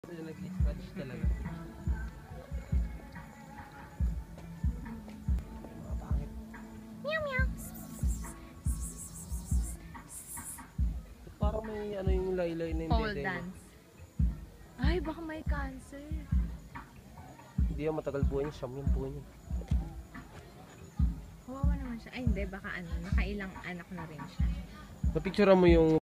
Nag-scratch talaga. Meow meow. Parang may ano yung laylay na yung Pole dede. dance. Ay, baka may cancer. Hindi yan matagal buhay niya. Siyam yung buhay niya. Kawawa naman siya. Ay, hindi. Baka ano, nakailang anak na rin siya. Napicturean mo yung